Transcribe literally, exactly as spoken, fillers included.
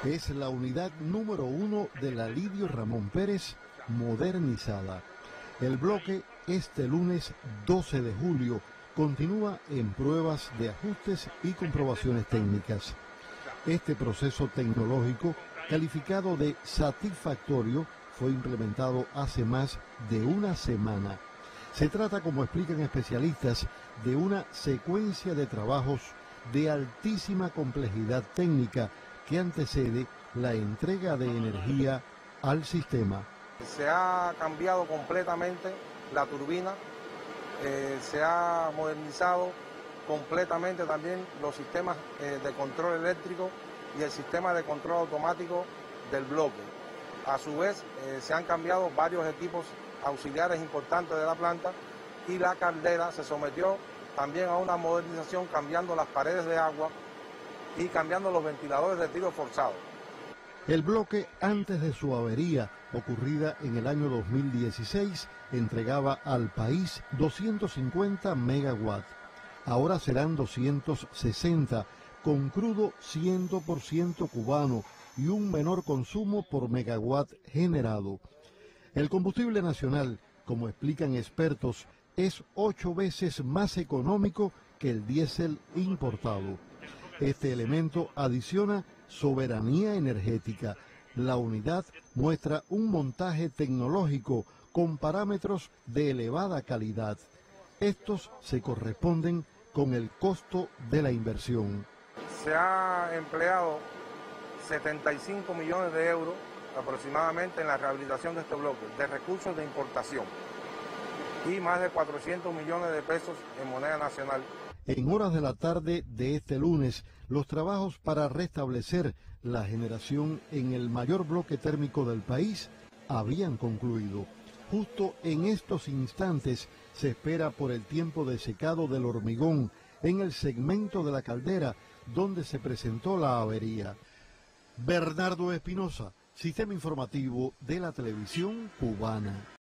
Es la unidad número uno de la Lidio Ramón Pérez modernizada. El bloque este lunes doce de julio continúa en pruebas de ajustes y comprobaciones técnicas. Este proceso tecnológico, calificado de satisfactorio, fue implementado hace más de una semana. Se trata, como explican especialistas, de una secuencia de trabajos de altísima complejidad técnica que antecede la entrega de energía al sistema. Se ha cambiado completamente la turbina, eh, se ha modernizado completamente también los sistemas eh, de control eléctrico y el sistema de control automático del bloque. A su vez, eh, se han cambiado varios equipos auxiliares importantes de la planta y la caldera se sometió también a una modernización, cambiando las paredes de agua y cambiando los ventiladores de tiro forzado. El bloque, antes de su avería ocurrida en el año dos mil dieciséis, entregaba al país doscientos cincuenta megawatts. Ahora serán doscientos sesenta, con crudo cien por ciento cubano y un menor consumo por megawatt generado. El combustible nacional, como explican expertos, es ocho veces más económico que el diésel importado. Este elemento adiciona soberanía energética. La unidad muestra un montaje tecnológico con parámetros de elevada calidad. Estos se corresponden con el costo de la inversión. Se ha empleado setenta y cinco millones de euros aproximadamente en la rehabilitación de este bloque de recursos de importación y más de cuatrocientos millones de pesos en moneda nacional. En horas de la tarde de este lunes, los trabajos para restablecer la generación en el mayor bloque térmico del país habían concluido. Justo en estos instantes se espera por el tiempo de secado del hormigón en el segmento de la caldera donde se presentó la avería. Bernardo Espinosa, Sistema Informativo de la Televisión Cubana.